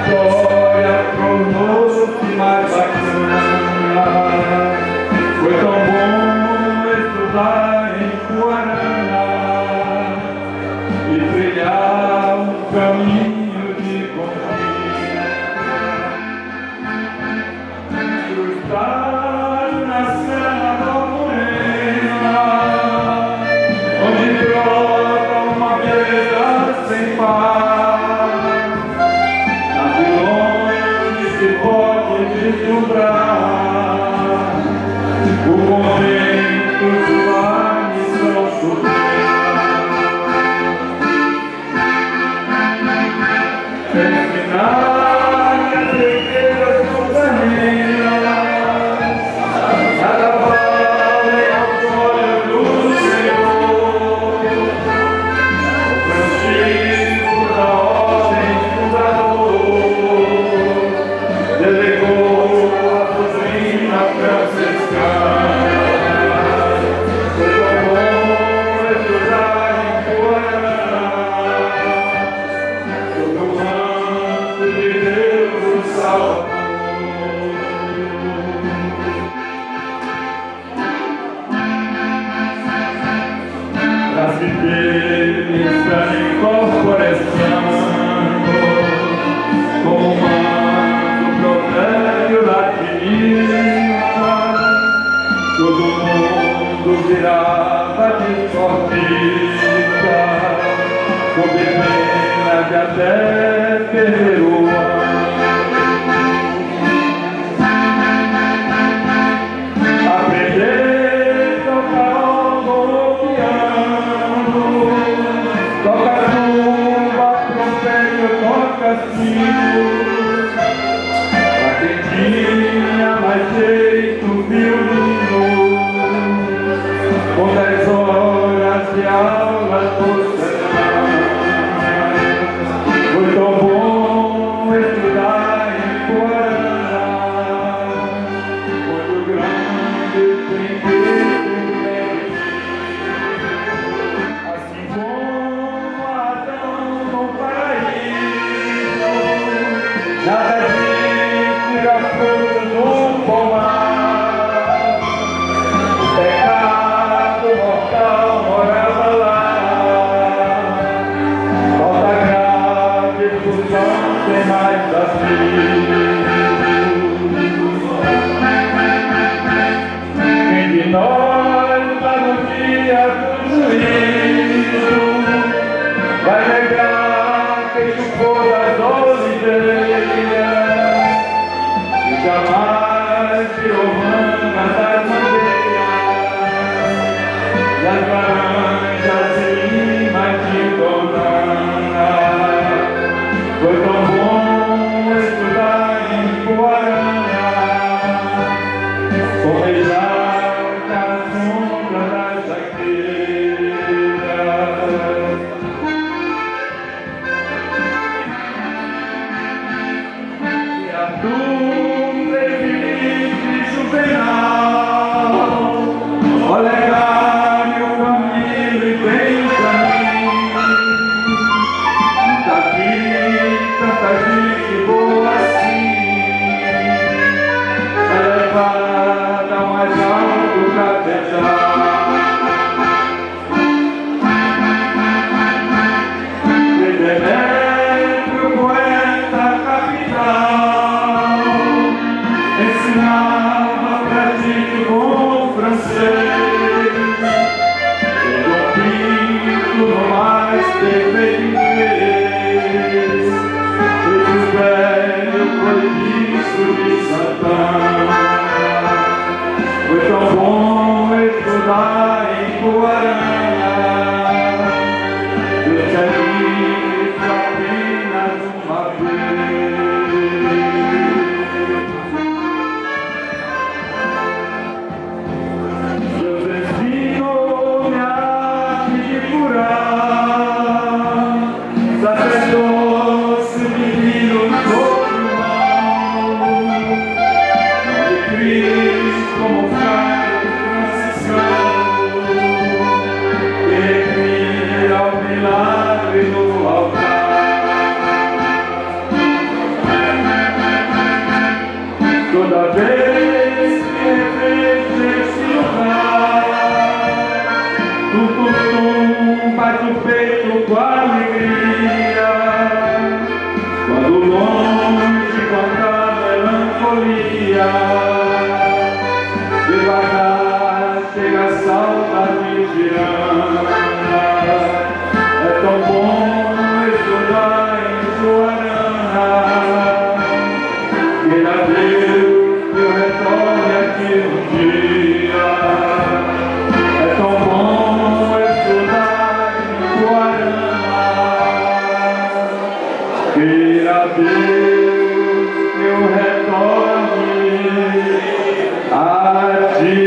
história tornou-se mais bacana. Foi tão bom estudar em Poarana e trilhar um caminho de conquista. Cruzar na Serra da Morena, onde brota uma beleza sem par, na vilões onde se pode vislumbrar o convento sua missão suprema. Ensinar as riquezas soberanias, nada valem aos olhos do Senhor. O Francisco da ordem fundador delegou a doutrina franciscana. Foi tão bom estudar em Poarana, sob o manto de Deus o Salvador. Pra se ter insane corporescendo, como um manto provérbio latinista, todo mundo virava de sortista, sob pena de até perder o ano. Aprender a tocar o piano, toca tumba, trompete, toca sino, pra quem tinha mais jeito violino, com 10 horas de aula por semana. Foi tão bom estudar em Poarana, onde o grande tem assim como Adão no paraíso, nada de tirar fruto no pomar. O pecado mortal morava lá, falta grave fusão tem mais vazio. Quem de nós lá no dia do juízo vai negar quem chupou das oliveiras e jamais tirou manga das mangueiras e as laranjas e limas de Golana. Foi tão bom estudar em Poarana, com beijar nas vez que refresca esse lugar, tum, bate o peito com alegria, quando longe conta a melancolia, devagar chega a saudade tirana. É tão bom estudar em Joarana, queira Deus que eu retorne aqui um dia. É tão bom estudar em Joarana, queira Deus que eu retorne a ti.